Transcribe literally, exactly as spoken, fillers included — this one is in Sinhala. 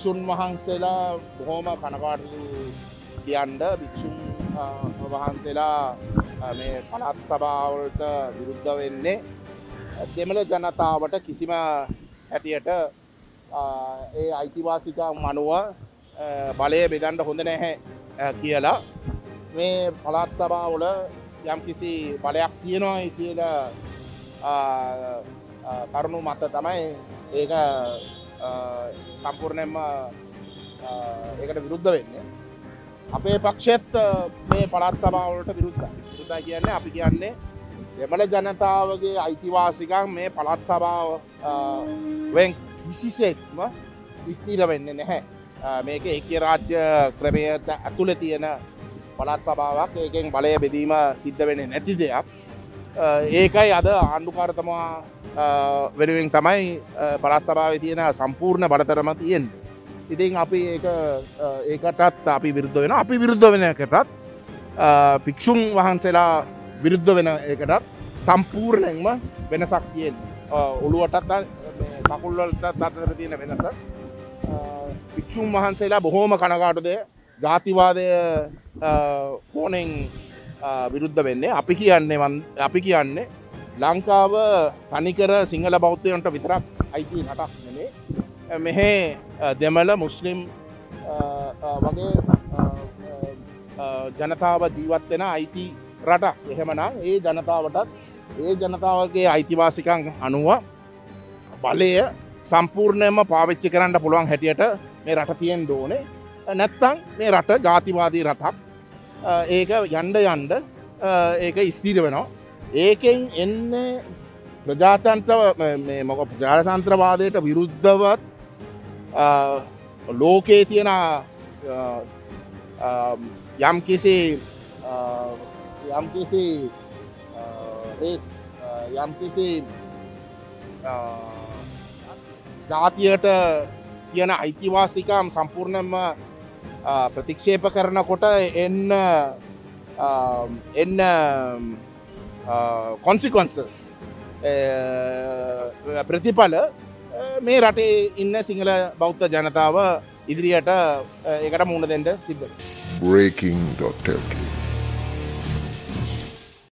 භික්ෂුන් වහන්සේලා බොහොම කනකාටු කියන්න භික්ෂුන් වහන්සේලා මේ පළාත් සභාවලට විරුද්ධ වෙන්නේ දෙමළ ජනතාවට කිසිම හැටියට ඒ අයිතිවාසිකම් අනුව බලය බෙදන්න හොඳ නැහැ කියලා මේ පළාත් සභාවල යම් කිසි බලයක් තියෙනවා කියලා කරුණු මත තමයි ඒක සම්පූර්ණයෙන්ම ඒකට විරුද්ධ වෙන්නේ. අපේ පක්ෂයත් මේ පළාත් සභාවලට විරුද්ධයි. විරුද්ධයි කියන්නේ අපි කියන්නේ දෙමළ ජනතාවගේ අයිතිවාසිකම් මේ පළාත් සභාව වෙන් කිසිසේත්ම ස්ථිර වෙන්නේ නැහැ. මේක ඒකීය රාජ්‍ය ක්‍රමයට ඇතුළේ තියෙන පළාත් සභාවක්. ඒකෙන් බලය බෙදීම සිද්ධ වෙන්නේ නැති දෙයක්. ඒකයි අද ආණ්ඩුකාරතුමා වෙනුවෙන් තමයි පළාත් සභාවේ තියෙන සම්පූර්ණ බලතරම තියෙන්නේ. ඉතින් අපි ඒක ඒකටත් අපි විරුද්ධ වෙනවා. අපි විරුද්ධ වෙන එකටත් භික්ෂුන් වහන්සේලා විරුද්ධ වෙන එකටත් සම්පූර්ණයෙන්ම වෙනසක් තියෙනවා. ඔළුවටත් මේ කකුල් වලටත් අතර තියෙන වෙනස. භික්ෂුන් වහන්සේලා බොහෝම කනගාටුද ජාතිවාදය කෝණෙන් විරුද්ධ වෙන්නේ. අපි කියන්නේ අපි කියන්නේ ලංකාව තනිකර සිංහල බෞද්ධයන්ට විතරක් අයිති රටක් නෙමෙයි. මෙහි දෙමළ මුස්ලිම් වගේ ජනතාව ජීවත් වෙන අයිති රටක්. එහෙමනම් ඒ ජනතාවටත් ඒ ජනතාවගේ අයිතිවාසිකම් අනුව බලය සම්පූර්ණයෙන්ම පාවිච්චි කරන්න පුළුවන් හැටියට මේ රට තියෙන්න ඕනේ. නැත්තම් මේ රට ජාතිවාදී රටක්. ඒක යන්න යන්න ඒක ස්ථිර වෙනවා. ඒකෙන් එන්නේ ප්‍රජාතන්ත්‍ර මේ මොක ප්‍රජාතන්ත්‍රවාදයට විරුද්ධවත් ලෝකයේ තියෙන යම් කිසි යම් කිසි රේස් යම් කිසි ජාතියට තියෙන අයිතිවාසිකම් සම්පූර්ණයෙන්ම ප්‍රතික්ෂේප කරනකොට එන්න එන්න consequences ප්‍රතිඵල මේ රටේ ඉන්න සිංහල බෞද්ධ ජනතාව ඉදිරියට ඒකට මුහුණ දෙන්න සිද්ධ වෙනවා. breaking dot l k